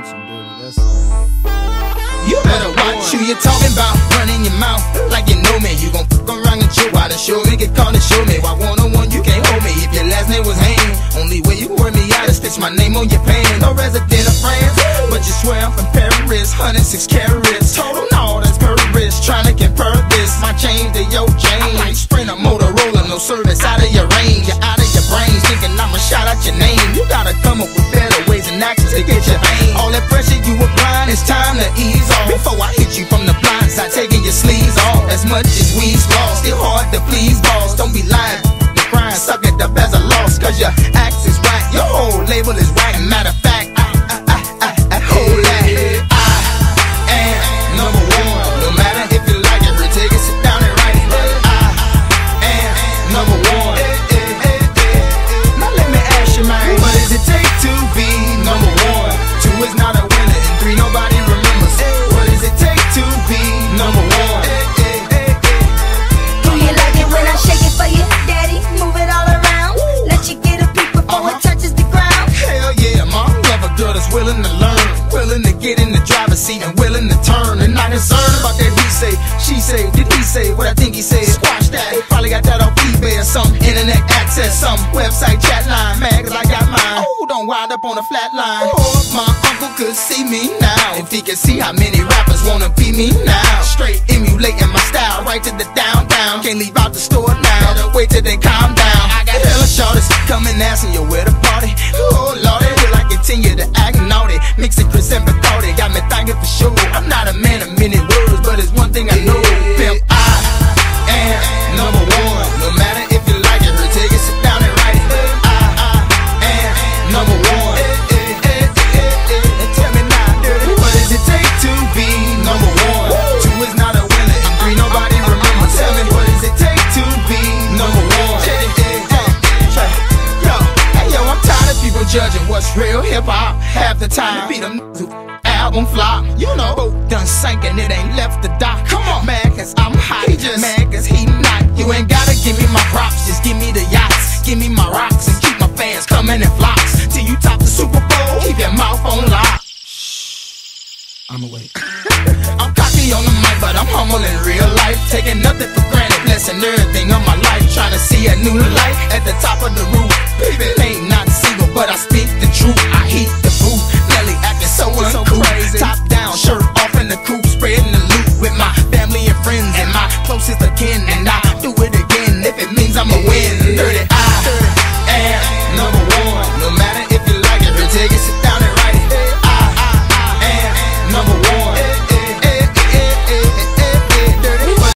attention, dirty, that's all. You better watch who you talking about, running your mouth like you know me. You gon' fuck around and chill out and show me, get caught and show me. Why one-on-one you can't hold me if your last name was Hain? Only way you wear me out is stitch my name on your pan. No resident of France, but you swear I'm from Paris. 106 carats, total no, that's Paris. Tryna compare this, my chain to your chain. I'm like sprint a Motorola, no service out of your range. You're out of your brains, thinking I'ma shout out your name. You gotta come up with better ways and actions to get your aim. All that pressure you applying, it's time to ease off. Before I hit you from the blind side, taking your sleeves off. As much as we's lost, still hard to please boss. Don't be lying, the crying, suck it up as a loss. Cause your act is whack, your whole label is whack. Matter of fact, I hold that. I am number one. No matter if you like it or take it, sit down and write it. I am number one. Now let me ask you, man, what does it take to be number one? 2 is not a winner, and 3 nobody remembers. What does it take to be number one? Do you like it when I shake it for you, daddy? Move it all around. Let you get a peek before it touches the ground. Hell yeah, mom, love a girl that's willing to learn, willing to get in the driver's seat and willing to turn. And not concerned about that he say, she say, did he say what I think he said? Squash that, he probably got that off eBay or some internet access, some website chat line. Mad cause I got mine. Oh, don't wind up on a flat line. Oh, if my uncle could see me now, if he could see how many rappers wanna be me now. Straight emulating my style, right to the downtown. Can't leave out the store now, gotta wait till they calm down. I got hella shorties coming asking you where the party. Oh lordy, will I continue to act naughty? Mix it Chris and Bacardi, got me thinking for sure. I'm not a man of many words, but it's one thing I know. Pimp, I am number one. No matter if you like it or take it, sit down and write it. I am number one. And tell me now, dirty, what does it take to be number one? 2 is not a winner, and 3 nobody remembers. Tell me, what does it take to be number one? Yo, I'm tired of people judging what's real hip-hop. Half the time, beat them who album flop. You know, boat done sank and it ain't left the dock. Come on, man, cause I'm hot. He just mad cause he not. You ain't gotta give me my props, just give me the yachts. Give me my rocks and keep my fans coming in flocks. Till you top the Super Bowl, keep your mouth on lock. I'ma wait. I'm cocky on the mic, but I'm humble in real life. Taking nothing for granted, blessing everything of my life. Trying to see a new light at the top of the